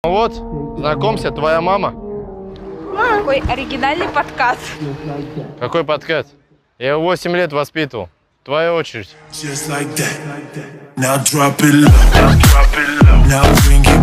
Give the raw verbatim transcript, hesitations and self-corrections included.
Вот, знакомься, твоя мама. Какой оригинальный подкат. Какой подкат? Я его восемь лет воспитывал. Твоя очередь.